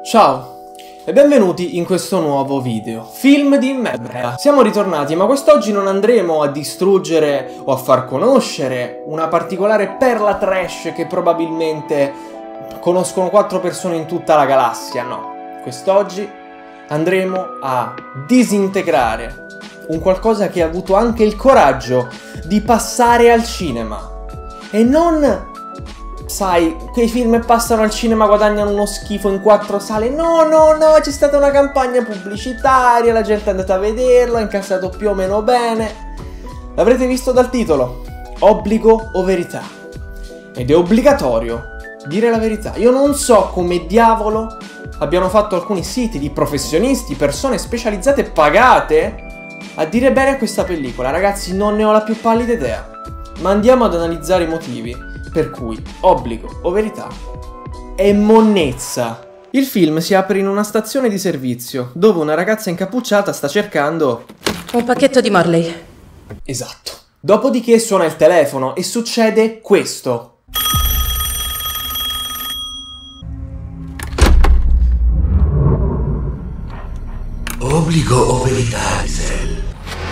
Ciao e benvenuti in questo nuovo video, film di merda. Siamo ritornati, ma quest'oggi non andremo a distruggere o a far conoscere una particolare perla trash che probabilmente conoscono 4 persone in tutta la galassia, no. Quest'oggi andremo a disintegrare un qualcosa che ha avuto anche il coraggio di passare al cinema. E non... sai, quei film che passano al cinema guadagnano uno schifo in 4 sale. No, c'è stata una campagna pubblicitaria, la gente è andata a vederlo, ha incassato più o meno bene. L'avrete visto dal titolo, obbligo o verità. Ed è obbligatorio dire la verità. Io non so come diavolo abbiano fatto alcuni siti di professionisti, persone specializzate pagate a dire bene a questa pellicola. Ragazzi, non ne ho la più pallida idea. Ma andiamo ad analizzare i motivi per cui obbligo o verità è monnezza. Il film si apre in una stazione di servizio dove una ragazza incappucciata sta cercando un pacchetto di Marley. Esatto. Dopodiché suona il telefono e succede questo. Obbligo o verità, Hazel?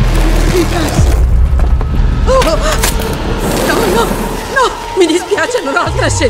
No, mi dispiace, non ho altra scelta.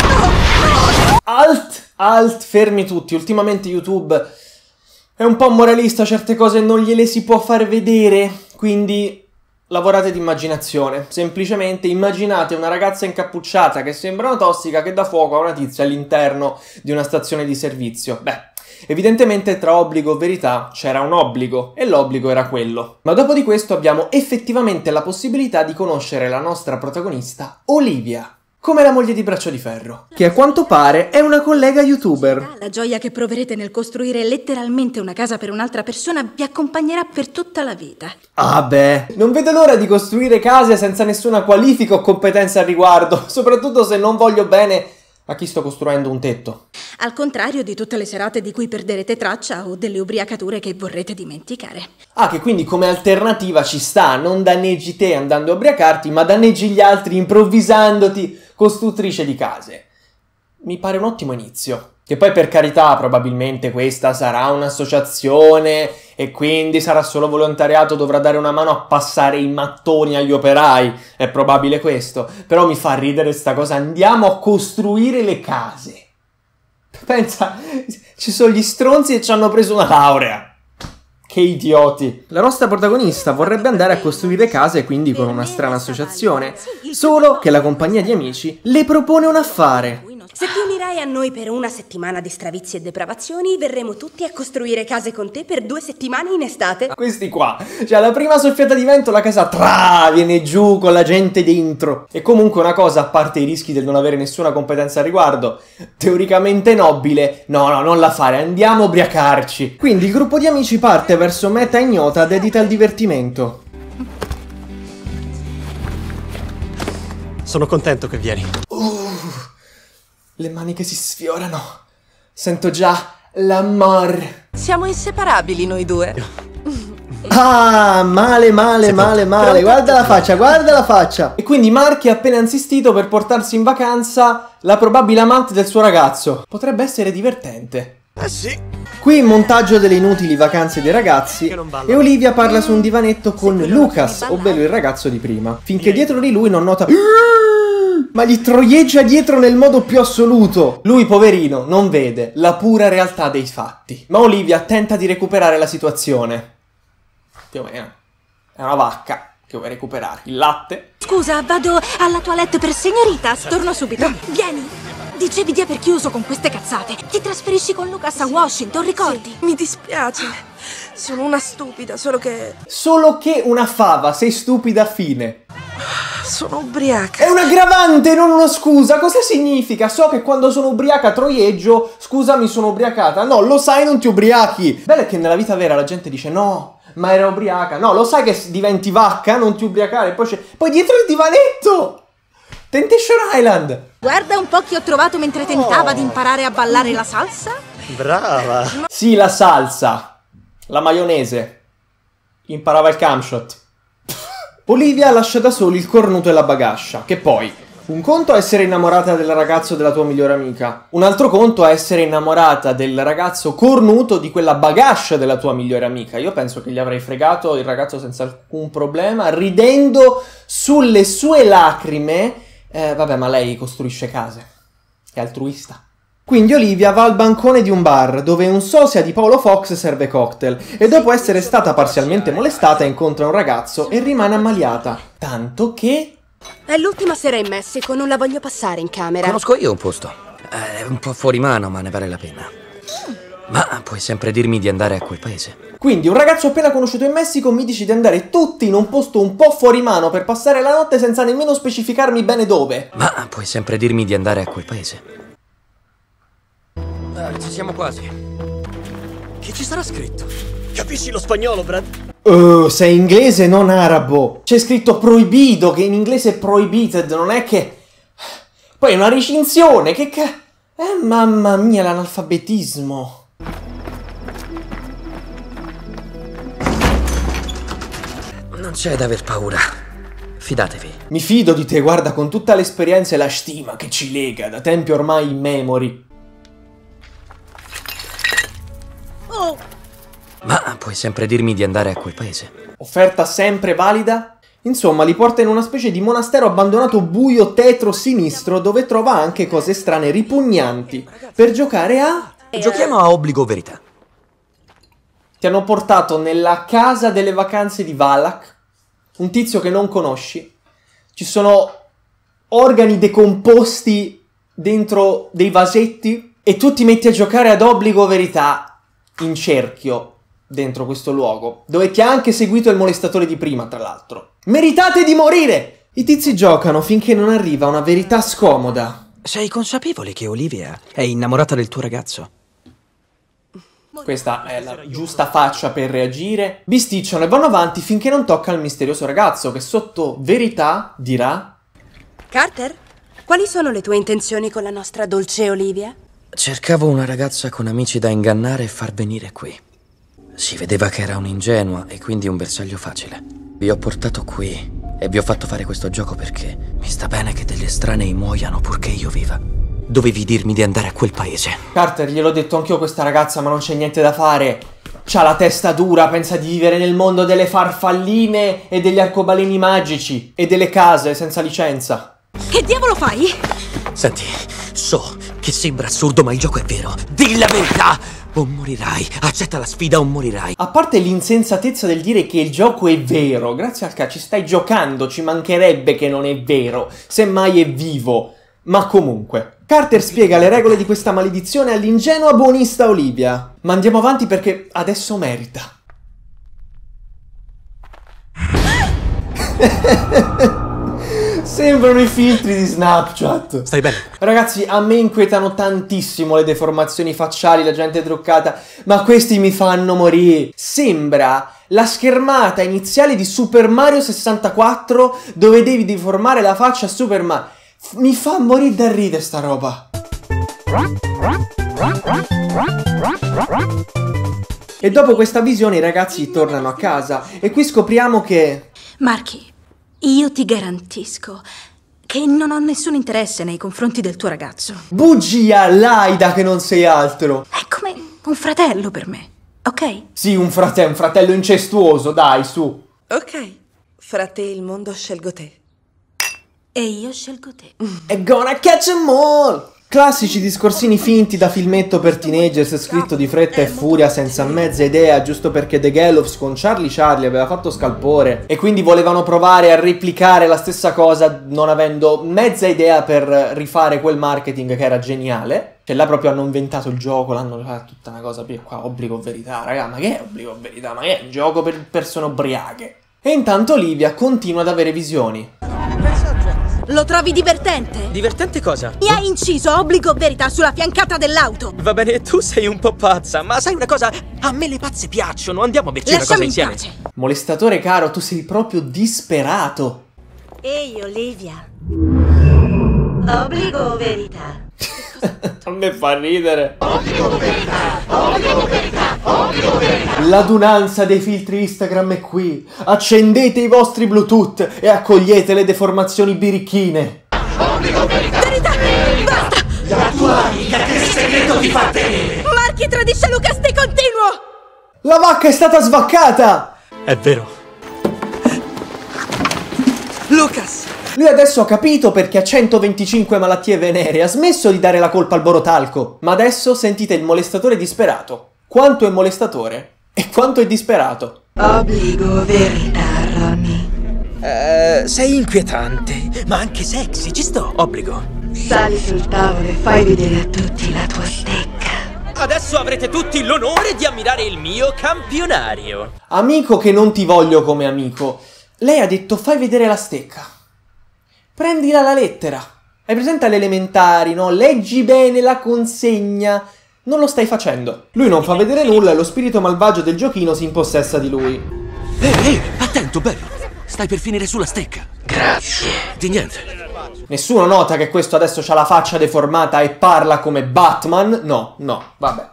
Alt, fermi tutti. Ultimamente YouTube è un po' moralista, certe cose non gliele si può far vedere, quindi lavorate di immaginazione. Semplicemente immaginate una ragazza incappucciata che sembra una tossica che dà fuoco a una tizia all'interno di una stazione di servizio. Beh, evidentemente tra obbligo e verità c'era un obbligo e l'obbligo era quello. Ma dopo di questo abbiamo effettivamente la possibilità di conoscere la nostra protagonista, Olivia, come la moglie di Braccio di Ferro, che a quanto pare è una collega youtuber. La gioia che proverete nel costruire letteralmente una casa per un'altra persona vi accompagnerà per tutta la vita. Ah beh, non vedo l'ora di costruire case senza nessuna qualifica o competenza al riguardo, soprattutto se non voglio bene a chi sto costruendo un tetto. Al contrario di tutte le serate di cui perderete traccia o delle ubriacature che vorrete dimenticare. Ah, che quindi come alternativa ci sta, non danneggi te andando a ubriacarti, ma danneggi gli altri improvvisandoti costruttrice di case. Mi pare un ottimo inizio. Che poi per carità probabilmente questa sarà un'associazione e quindi sarà solo volontariato, dovrà dare una mano a passare i mattoni agli operai, è probabile questo. Però mi fa ridere sta cosa, andiamo a costruire le case. Pensa, ci sono gli stronzi e ci hanno preso una laurea. Che idioti. La nostra protagonista vorrebbe andare a costruire case, quindi con una strana associazione, solo che la compagnia di amici le propone un affare. Se ti unirai a noi per una settimana di stravizi e depravazioni, verremo tutti a costruire case con te per 2 settimane in estate. Questi qua, cioè alla prima soffiata di vento la casa viene giù con la gente dentro. E comunque una cosa, a parte i rischi del non avere nessuna competenza al riguardo, teoricamente nobile, no, non la fare, andiamo a ubriacarci. Quindi il gruppo di amici parte verso meta ignota dedita al divertimento. Sono contento che vieni. Le mani che si sfiorano. Sento già l'amor. Siamo inseparabili noi due. Ah, male. Guarda la faccia. E quindi Marky ha appena insistito per portarsi in vacanza la probabile amante del suo ragazzo. Potrebbe essere divertente. Sì. Qui il montaggio delle inutili vacanze dei ragazzi e Olivia parla su un divanetto con Lucas, ovvero il ragazzo di prima, finché dietro di lui non nota... ma gli troieggia dietro nel modo più assoluto. Lui, poverino, non vede la pura realtà dei fatti. Ma Olivia tenta di recuperare la situazione. Più o meno. È una vacca che vuoi recuperare. Il latte. Scusa, vado alla toilette per signorita. Torno subito. Vieni. Dicevi di aver chiuso con queste cazzate. Ti trasferisci con Lucas a Washington, ricordi? Sì, mi dispiace. Sono una stupida, solo che una fava, sei stupida, fine. sono ubriaca. È un aggravante, non una scusa. Cosa significa? So che quando sono ubriaca troieggio. Scusami, sono ubriacata. No, lo sai, non ti ubriachi. Bello è che nella vita vera la gente dice no, ma era ubriaca. No, lo sai che diventi vacca, non ti ubriacare. Poi dietro il divanetto Temptation Island. Guarda un po' che ho trovato mentre tentava di imparare a ballare la salsa. Brava. Sì, la salsa, la maionese. Imparava il camshot. Olivia lascia da soli il cornuto e la bagascia, che poi, Un conto è essere innamorata del ragazzo della tua migliore amica, un altro conto è essere innamorata del ragazzo cornuto di quella bagascia della tua migliore amica. Io penso che gli avrei fregato il ragazzo senza alcun problema, ridendo sulle sue lacrime. Vabbè, ma lei costruisce case, è altruista. Quindi Olivia va al bancone di un bar dove un sosia di Paolo Fox serve cocktail e dopo essere stata parzialmente molestata incontra un ragazzo e rimane ammaliata. Tanto che... È l'ultima sera in Messico, non la voglio passare in camera. Conosco io un posto. È un po' fuori mano, ma ne vale la pena. Ma puoi sempre dirmi di andare a quel paese. Quindi un ragazzo appena conosciuto in Messico mi dice di andare tutti in un posto un po' fuori mano per passare la notte senza nemmeno specificarmi bene dove. Ma puoi sempre dirmi di andare a quel paese. Ci siamo quasi. Che ci sarà scritto? Capisci lo spagnolo, Brad? Sei inglese, non arabo. C'è scritto proibito, che in inglese è prohibited, non è che... Poi è una recinzione, che mamma mia, l'analfabetismo. Non c'è da aver paura. Fidatevi. Mi fido di te, guarda, con tutta l'esperienza e la stima che ci lega da tempi ormai immemori. Ma puoi sempre dirmi di andare a quel paese. Offerta sempre valida? Insomma, li porta in una specie di monastero abbandonato buio tetro sinistro dove trova anche cose strane ripugnanti per giocare a... Giochiamo a obbligo o verità. Ti hanno portato nella casa delle vacanze di Valak, un tizio che non conosci. Ci sono organi decomposti dentro dei vasetti e tu ti metti a giocare ad obbligo o verità in cerchio dentro questo luogo, dove ti ha anche seguito il molestatore di prima, tra l'altro. Meritate di morire! I tizi giocano finché non arriva una verità scomoda. Sei consapevole che Olivia è innamorata del tuo ragazzo? Questa è la giusta faccia per reagire. Bisticciano e vanno avanti finché non tocca il misterioso ragazzo che sotto verità dirà: Carter, quali sono le tue intenzioni con la nostra dolce Olivia? Cercavo una ragazza con amici da ingannare e far venire qui. Si vedeva che era un'ingenua e quindi un bersaglio facile. Vi ho portato qui e vi ho fatto fare questo gioco perché mi sta bene che degli estranei muoiano purché io viva. Dovevi dirmi di andare a quel paese. Carter, gliel'ho detto anch'io a questa ragazza, ma non c'è niente da fare. C'ha la testa dura, pensa di vivere nel mondo delle farfalline e degli arcobaleni magici e delle case senza licenza. Che diavolo fai? Senti, so che sembra assurdo, ma il gioco è vero. Dì la verità! O morirai, accetta la sfida o morirai. A parte l'insensatezza del dire che il gioco è vero, grazie al cazzo ci stai giocando, ci mancherebbe che non è vero, semmai è vivo. Ma comunque, Carter spiega le regole di questa maledizione all'ingenua buonista Olivia. Ma andiamo avanti perché adesso merita. Sembrano i filtri di Snapchat. Stai bene? Ragazzi, a me inquietano tantissimo le deformazioni facciali, la gente truccata, ma questi mi fanno morire. Sembra la schermata iniziale di Super Mario 64 dove devi deformare la faccia a Super Mario. Mi fa morire da ridere sta roba. E dopo questa visione i ragazzi tornano a casa e qui scopriamo che... Marky, io ti garantisco che non ho nessun interesse nei confronti del tuo ragazzo. Bugia, Laida, che non sei altro. È come un fratello per me, ok? Sì, un fratello incestuoso, dai, su. Ok, fra te e il mondo scelgo te. E io scelgo te. E gonna catch 'em all! Classici discorsini finti da filmetto per teenagers scritto di fretta e furia senza mezza idea giusto perché The Gallows con Charlie aveva fatto scalpore e quindi volevano provare a replicare la stessa cosa non avendo mezza idea per rifare quel marketing che era geniale. Cioè là proprio hanno inventato il gioco, l'hanno fatto tutta una cosa qua, obbligo o verità, raga, ma che è obbligo o verità? Ma che è un gioco per persone ubriache? E intanto Olivia continua ad avere visioni. Lo trovi divertente? Divertente cosa? Mi hai inciso obbligo o verità sulla fiancata dell'auto. Va bene, tu sei un po' pazza, ma sai una cosa? A me le pazze piacciono, andiamo a berci una cosa insieme. Lasciami in pace. Molestatore caro, tu sei proprio disperato. Ehi, Olivia. Obbligo o verità? A me fa ridere. L'adunanza dei filtri Instagram è qui. Accendete i vostri Bluetooth e accogliete le deformazioni birichine. Verità! Basta! La tua amica che segreto ti fa tenere? Marchi tradisce Lucas di continuo! La vacca è stata svaccata! È vero. Lucas! Lui adesso ha capito perché ha 125 malattie venere, ha smesso di dare la colpa al borotalco. Ma adesso sentite il molestatore disperato. Quanto è molestatore e quanto è disperato. Obbligo verità, Ronnie. Sei inquietante, ma anche sexy, ci sto. Obbligo. Sali sul tavolo e fai vedere a tutti la tua stecca. Adesso avrete tutti l'onore di ammirare il mio campionario. Amico che non ti voglio come amico. Lei ha detto fai vedere la stecca. Prendila alla lettera. Hai presente alle elementari, no? Leggi bene la consegna. Non lo stai facendo. Lui non fa vedere nulla e lo spirito malvagio del giochino si impossessa di lui. Ehi, attento, Barry. Stai per finire sulla stecca. Grazie. Di niente. Nessuno nota che questo adesso ha la faccia deformata e parla come Batman? No, vabbè.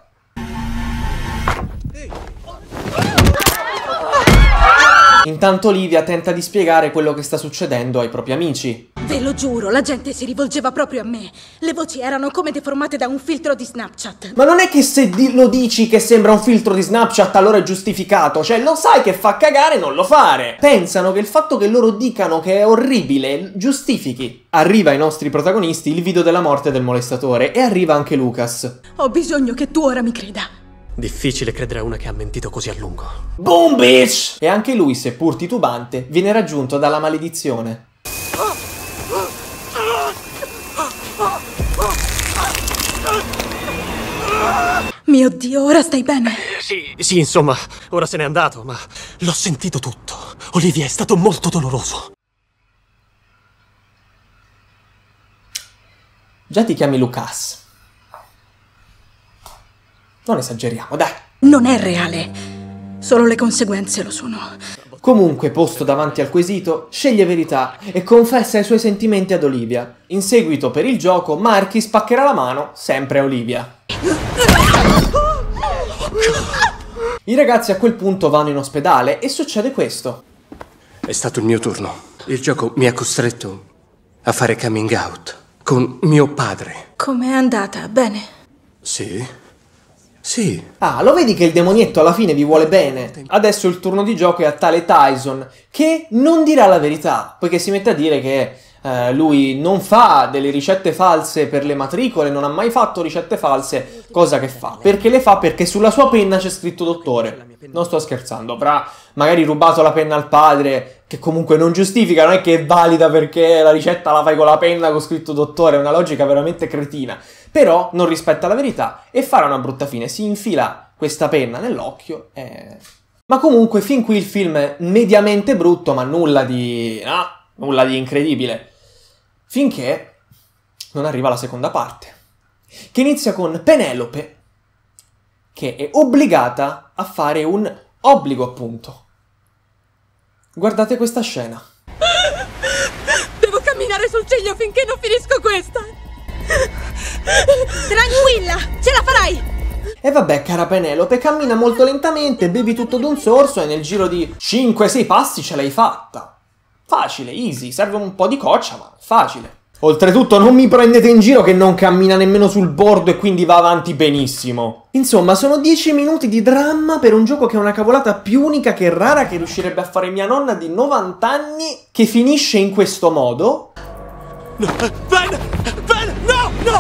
Intanto Olivia tenta di spiegare quello che sta succedendo ai propri amici. Ve lo giuro, la gente si rivolgeva proprio a me. Le voci erano come deformate da un filtro di Snapchat. Ma non è che se lo dici che sembra un filtro di Snapchat allora è giustificato. Cioè, lo sai che fa cagare, non lo fare. Pensano che il fatto che loro dicano che è orribile giustifichi. Arriva ai nostri protagonisti il video della morte del molestatore e arriva anche Lucas. Ho bisogno che tu ora mi creda. Difficile credere a una che ha mentito così a lungo. Boom, bitch! E anche lui, seppur titubante, viene raggiunto dalla maledizione. Mio Dio, ora stai bene? Sì, insomma, ora se n'è andato, ma l'ho sentito tutto. Olivia, è stato molto doloroso. Già ti chiami Lucas. Non esageriamo, dai. Non è reale. Solo le conseguenze lo sono. Comunque, posto davanti al quesito, sceglie verità e confessa i suoi sentimenti ad Olivia. In seguito, per il gioco, Marky spaccherà la mano sempre a Olivia. I ragazzi a quel punto vanno in ospedale e succede questo. È stato il mio turno. Il gioco mi ha costretto a fare coming out con mio padre. Com'è andata? Bene? Sì. Sì. Ah, lo vedi che il demonietto alla fine vi vuole bene? Adesso il turno di gioco è a tale Tyson, che non dirà la verità, poiché si mette a dire che lui non fa delle ricette false per le matricole, non ha mai fatto ricette false, cosa che fa? Perché le fa? Perché sulla sua penna c'è scritto dottore. Non sto scherzando, avrà magari rubato la penna al padre, che comunque non giustifica, non è che è valida perché la ricetta la fai con la penna con scritto dottore, è una logica veramente cretina. Però non rispetta la verità e farà una brutta fine, si infila questa penna nell'occhio e... Ma comunque fin qui il film è mediamente brutto, ma nulla di incredibile. Finché non arriva la seconda parte, che inizia con Penelope, che è obbligata a fare un obbligo, appunto. Guardate questa scena. Devo camminare sul ciglio finché non finisco questa. Tranquilla, ce la farai! E vabbè, cara Penelope, cammina molto lentamente, bevi tutto d'un sorso e nel giro di 5-6 passi ce l'hai fatta. Facile, easy, serve un po' di coccia, ma facile. Oltretutto non mi prendete in giro che non cammina nemmeno sul bordo e quindi va avanti benissimo. Insomma, sono 10 minuti di dramma per un gioco che è una cavolata più unica che rara che riuscirebbe a fare mia nonna di 90 anni, che finisce in questo modo. Ben, no!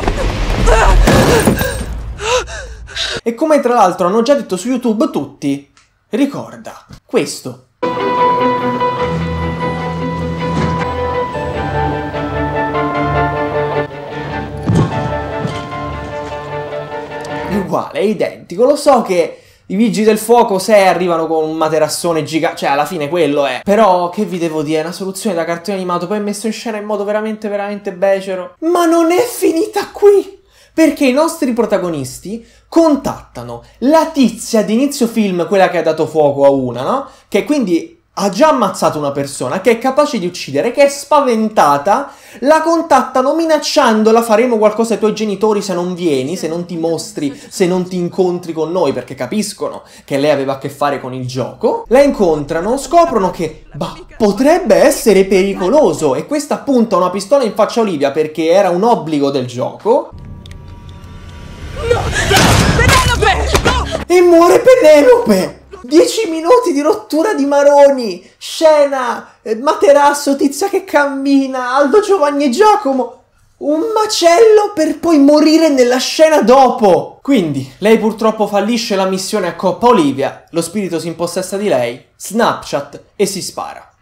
E come tra l'altro hanno già detto su YouTube tutti, ricorda questo. È uguale, è identico, lo so che i vigili del fuoco se arrivano con un materassone gigante, cioè alla fine quello è. Però che vi devo dire, è una soluzione da cartone animato poi messo in scena in modo veramente becero. Ma non è finita qui! Perché i nostri protagonisti contattano la tizia di inizio film, quella che ha dato fuoco a una, no? Che quindi ha già ammazzato una persona, che è capace di uccidere, che è spaventata, la contattano minacciandola: faremo qualcosa ai tuoi genitori se non vieni, se non ti mostri, se non ti incontri con noi, perché capiscono che lei aveva a che fare con il gioco. La incontrano, scoprono che, potrebbe essere pericoloso, e questa punta una pistola in faccia a Olivia perché era un obbligo del gioco. No! Penelope! No! E muore Penelope! 10 minuti di rottura di maroni, scena, materasso, tizia che cammina, Aldo, Giovanni e Giacomo, un macello per poi morire nella scena dopo. Quindi, lei purtroppo fallisce la missione a Coppa Olivia, lo spirito si impossessa di lei, Snapchat e si spara.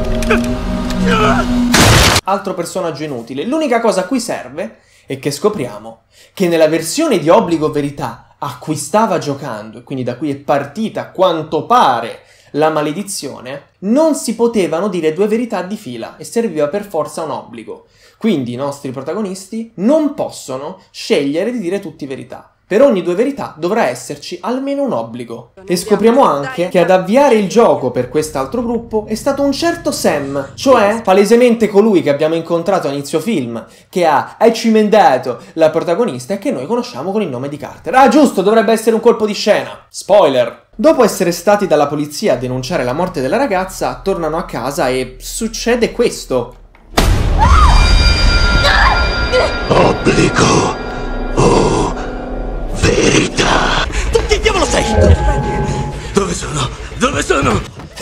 Altro personaggio inutile. L'unica cosa a cui serve è che scopriamo che nella versione di Obbligo Verità a cui stava giocando, e quindi da cui è partita a quanto pare la maledizione, non si potevano dire due verità di fila e serviva per forza un obbligo. Quindi i nostri protagonisti non possono scegliere di dire tutti verità. Per ogni due verità dovrà esserci almeno un obbligo. E scopriamo anche che ad avviare il gioco per quest'altro gruppo è stato un certo Sam, cioè palesemente colui che abbiamo incontrato a inizio film, che ha cimendato la protagonista e che noi conosciamo con il nome di Carter. Ah, giusto, dovrebbe essere un colpo di scena. Spoiler! Dopo essere stati dalla polizia a denunciare la morte della ragazza, tornano a casa e succede questo. Obbligo o verità? Che diavolo sei? Dove sono? Dove sono?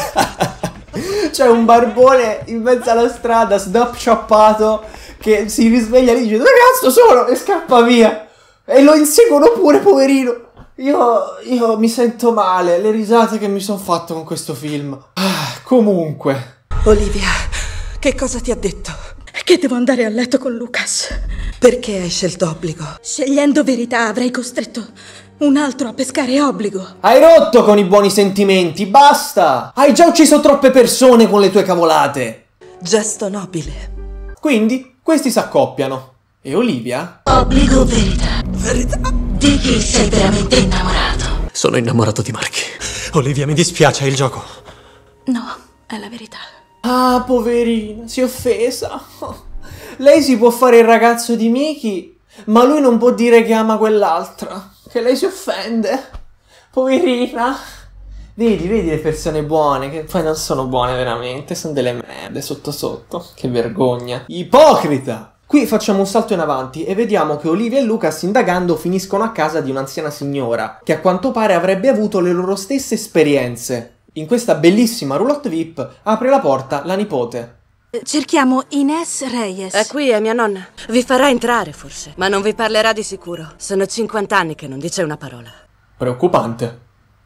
C'è un barbone in mezzo alla strada, snapshappato, che si risveglia lì e dice: dove cazzo sono? E scappa via. E lo inseguono pure, poverino. Io mi sento male, le risate che mi sono fatto con questo film. Comunque. Olivia, che cosa ti ha detto? Che devo andare a letto con Lucas. Perché hai scelto Obbligo? Scegliendo verità avrei costretto un altro a pescare Obbligo. Hai rotto con i buoni sentimenti, basta! Hai già ucciso troppe persone con le tue cavolate. Gesto nobile. Quindi, questi si accoppiano. E Olivia? Obbligo verità. Verità? Di chi sei veramente innamorato? Sono innamorato di Marky. Olivia, mi dispiace, è il gioco. No, è la verità. Ah, poverina, si è offesa. Lei si può fare il ragazzo di Miki, ma lui non può dire che ama quell'altra. Che lei si offende. Poverina. Vedi le persone buone, che poi non sono buone veramente, sono delle merde sotto sotto. Che vergogna. Ipocrita. Qui facciamo un salto in avanti e vediamo che Olivia e Lucas, indagando, finiscono a casa di un'anziana signora, che a quanto pare avrebbe avuto le loro stesse esperienze. In questa bellissima roulotte VIP apre la porta la nipote. Cerchiamo Ines Reyes. È qui, è mia nonna. Vi farà entrare, forse, ma non vi parlerà di sicuro. Sono 50 anni che non dice una parola. Preoccupante.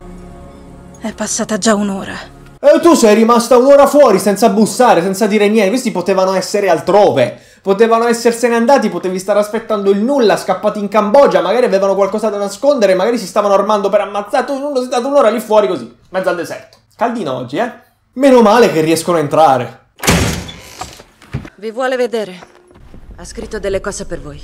È passata già un'ora. E tu sei rimasta un'ora fuori senza bussare, senza dire niente. Questi potevano essere altrove. Potevano essersene andati, potevi stare aspettando il nulla, scappati in Cambogia, magari avevano qualcosa da nascondere, magari si stavano armando per ammazzare. Tu sei stato un'ora lì fuori così, mezzo al deserto. Caldino oggi, eh? Meno male che riescono a entrare. Vi vuole vedere. Ha scritto delle cose per voi.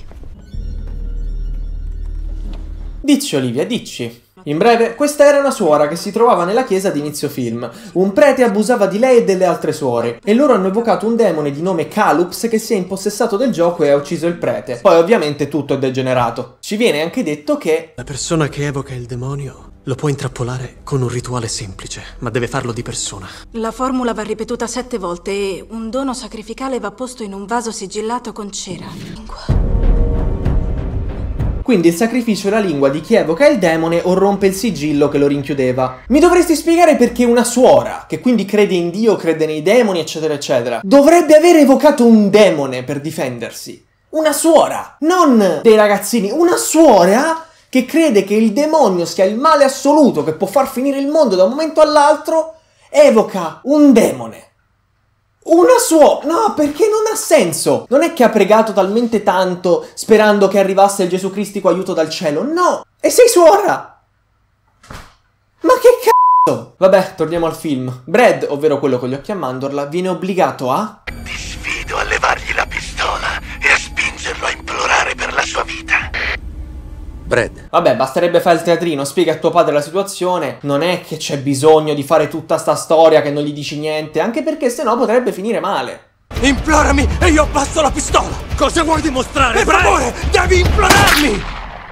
Dici, Olivia, dici. In breve, questa era una suora che si trovava nella chiesa di inizio film. Un prete abusava di lei e delle altre suore, e loro hanno evocato un demone di nome Calups che si è impossessato del gioco e ha ucciso il prete. Poi ovviamente tutto è degenerato. Ci viene anche detto che la persona che evoca il demonio lo può intrappolare con un rituale semplice, ma deve farlo di persona. La formula va ripetuta 7 volte e un dono sacrificale va posto in un vaso sigillato con cera. quindi il sacrificio è la lingua di chi evoca il demone o rompe il sigillo che lo rinchiudeva. Mi dovresti spiegare perché una suora, che quindi crede in Dio, crede nei demoni, eccetera, eccetera, dovrebbe aver evocato un demone per difendersi. Una suora, non dei ragazzini, una suora che crede che il demonio sia il male assoluto che può far finire il mondo da un momento all'altro, evoca un demone. Una suora! No, perché non ha senso! Non è che ha pregato talmente tanto sperando che arrivasse il Gesù Cristico aiuto dal cielo, no! E sei suora! Ma che cazzo! Vabbè, torniamo al film. Brad, ovvero quello con gli occhi a mandorla, viene obbligato a... Ti sfido a levargli la pistola e a spingerlo a implorare per la sua vita. Brad. Vabbè, basterebbe fare il teatrino, spiega a tuo padre la situazione, non è che c'è bisogno di fare tutta sta storia che non gli dici niente, anche perché sennò potrebbe finire male. Implorami e io abbasso la pistola! Cosa vuoi dimostrare? Per favore, devi implorarmi!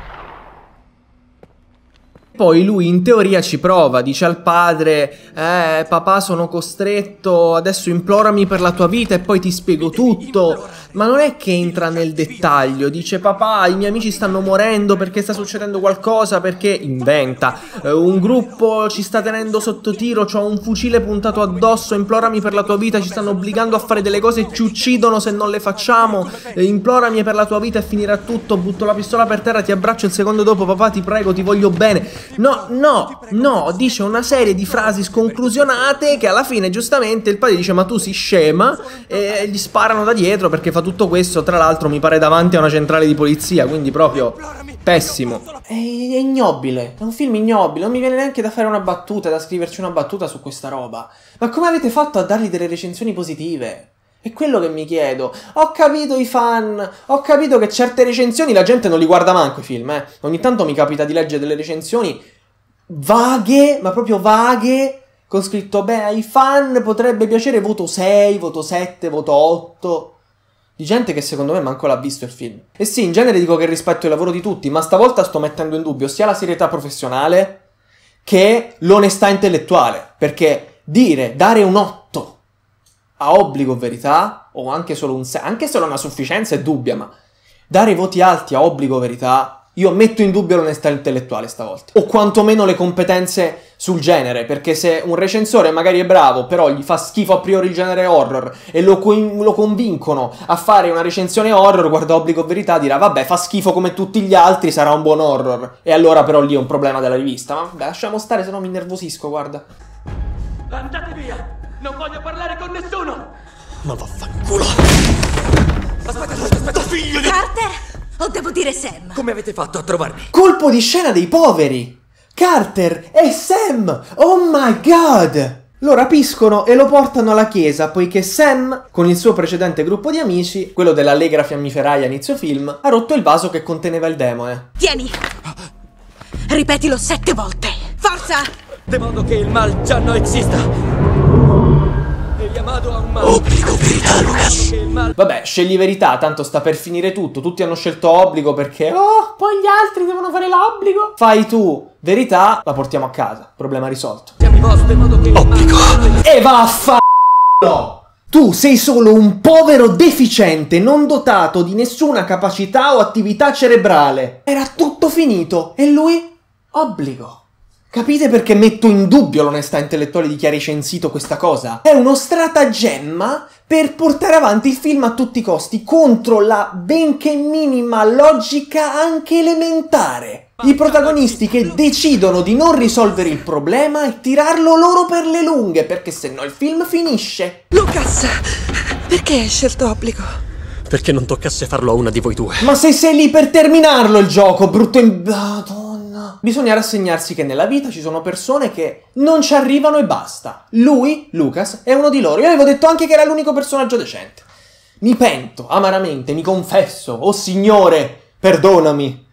Poi lui in teoria ci prova, dice al padre papà sono costretto, adesso implorami per la tua vita e poi ti spiego tutto. Ma non è che entra nel dettaglio, dice papà i miei amici stanno morendo perché sta succedendo qualcosa, perché inventa, un gruppo ci sta tenendo sotto tiro, c'ho un fucile puntato addosso, implorami per la tua vita, ci stanno obbligando a fare delle cose e ci uccidono se non le facciamo, implorami per la tua vita e finirà tutto, butto la pistola per terra, ti abbraccio il secondo dopo, papà ti prego, ti voglio bene. No, dice una serie di frasi sconclusionate che alla fine giustamente il padre dice ma tu sei scema e gli sparano da dietro perché fa tutto questo, tra l'altro mi pare davanti a una centrale di polizia, quindi proprio pessimo. È ignobile, è un film ignobile, non mi viene neanche da fare una battuta, da scriverci una battuta su questa roba. Ma come avete fatto a dargli delle recensioni positive? È quello che mi chiedo. Ho capito i fan, ho capito che certe recensioni la gente non li guarda manco i film, Ogni tanto mi capita di leggere delle recensioni vaghe, ma proprio vaghe, con scritto beh, ai fan potrebbe piacere voto 6, voto 7, voto 8. Di gente che secondo me manco l'ha visto il film. E sì, in genere dico che rispetto il lavoro di tutti, ma stavolta sto mettendo in dubbio sia la serietà professionale che l'onestà intellettuale. Perché dare un 8 a obbligo o verità, o anche solo un 6, anche solo una sufficienza è dubbia, ma dare voti alti a obbligo o verità, io metto in dubbio l'onestà intellettuale stavolta. O quantomeno le competenze sul genere, perché se un recensore magari è bravo, però gli fa schifo a priori il genere horror, e lo convincono a fare una recensione horror, guarda obbligo o verità, dirà vabbè fa schifo come tutti gli altri, sarà un buon horror. E allora però lì è un problema della rivista. Ma vabbè, lasciamo stare, se no mi innervosisco, guarda. Andate via! Non voglio parlare con nessuno! Ma vaffanculo! Aspetta, figlio di... Carter? O devo dire Sam? Come avete fatto a trovarmi? Colpo di scena dei poveri! Carter e Sam! Oh my god! Lo rapiscono e lo portano alla chiesa, poiché Sam, con il suo precedente gruppo di amici, quello dell'allegra fiammiferaia inizio film, ha rotto il vaso che conteneva il demone. Tieni! Ripetilo 7 volte! Forza! De modo che il mal già non esista. Obbligo verità, Lucas. Vabbè, scegli verità, tanto sta per finire tutto. Tutti hanno scelto obbligo perché poi gli altri devono fare l'obbligo. Fai tu verità, la portiamo a casa. Problema risolto. Obbligo. E vaffanculo! Tu sei solo un povero deficiente non dotato di nessuna capacità o attività cerebrale. Era tutto finito. E lui? Obbligo. Capite perché metto in dubbio l'onestà intellettuale di chi ha recensito questa cosa? È uno stratagemma per portare avanti il film a tutti i costi contro la benché minima logica anche elementare. I protagonisti che decidono di non risolvere il problema e tirarlo loro per le lunghe, perché sennò il film finisce. Lucas, perché hai scelto obbligo? Perché non toccasse farlo a una di voi due. Ma se sei lì per terminarlo il gioco, brutto Madonna. Bisogna rassegnarsi che nella vita ci sono persone che non ci arrivano e basta. Lui, Lucas, è uno di loro. Io avevo detto anche che era l'unico personaggio decente. Mi pento, amaramente, mi confesso. Oh Signore, perdonami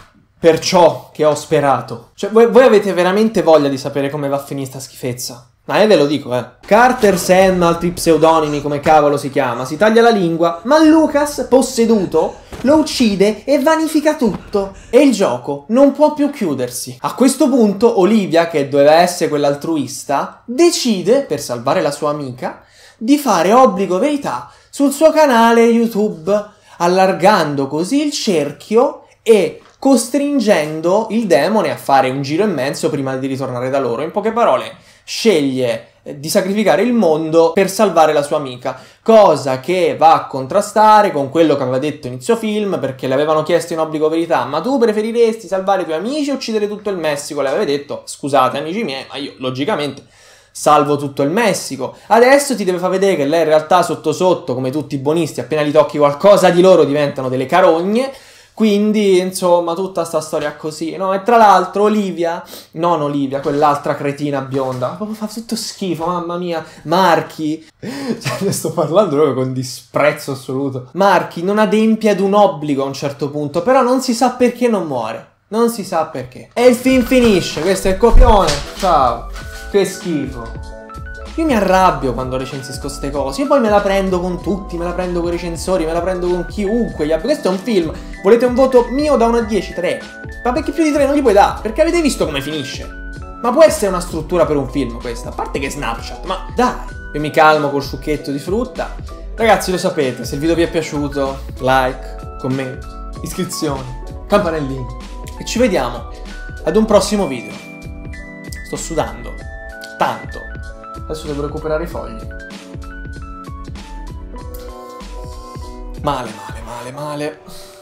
per ciò che ho sperato. Cioè, voi avete veramente voglia di sapere come va a finire sta schifezza? Ma ve lo dico, Carter, Sam, altri pseudonimi, come cavolo si chiama, si taglia la lingua, ma Lucas, posseduto, lo uccide e vanifica tutto. E il gioco non può più chiudersi. A questo punto Olivia, che doveva essere quell'altruista, decide, per salvare la sua amica, di fare obbligo verità sul suo canale YouTube, allargando così il cerchio e costringendo il demone a fare un giro immenso prima di ritornare da loro. In poche parole, sceglie di sacrificare il mondo per salvare la sua amica, cosa che va a contrastare con quello che aveva detto inizio film, perché le avevano chiesto in obbligo verità: ma tu preferiresti salvare i tuoi amici o uccidere tutto il Messico? Le aveva detto: scusate amici miei, ma io logicamente salvo tutto il Messico. Adesso ti deve far vedere che lei in realtà sotto sotto, come tutti i buonisti, appena gli tocchi qualcosa di loro diventano delle carogne. Quindi, insomma, tutta sta storia così, no? E tra l'altro Olivia, non Olivia, quell'altra cretina bionda, proprio fa tutto schifo, mamma mia. Marky, cioè ne sto parlando proprio con disprezzo assoluto. Marky non adempie ad un obbligo a un certo punto, però non si sa perché non muore. Non si sa perché. E il film finisce, questo è il copione. Ciao. Che schifo. Io mi arrabbio quando recensisco ste cose. Io poi me la prendo con tutti, me la prendo con i recensori, me la prendo con chiunque. Questo è un film. Volete un voto mio da 1 a 10? 3. Ma perché più di 3 non gli puoi dare? Perché avete visto come finisce? Ma può essere una struttura per un film questa? A parte che è Snapchat, ma dai. Io mi calmo col succhetto di frutta. Ragazzi, lo sapete, se il video vi è piaciuto, like, commento, iscrizioni, campanellino. E ci vediamo ad un prossimo video. Sto sudando tanto. Adesso devo recuperare i fogli. Male.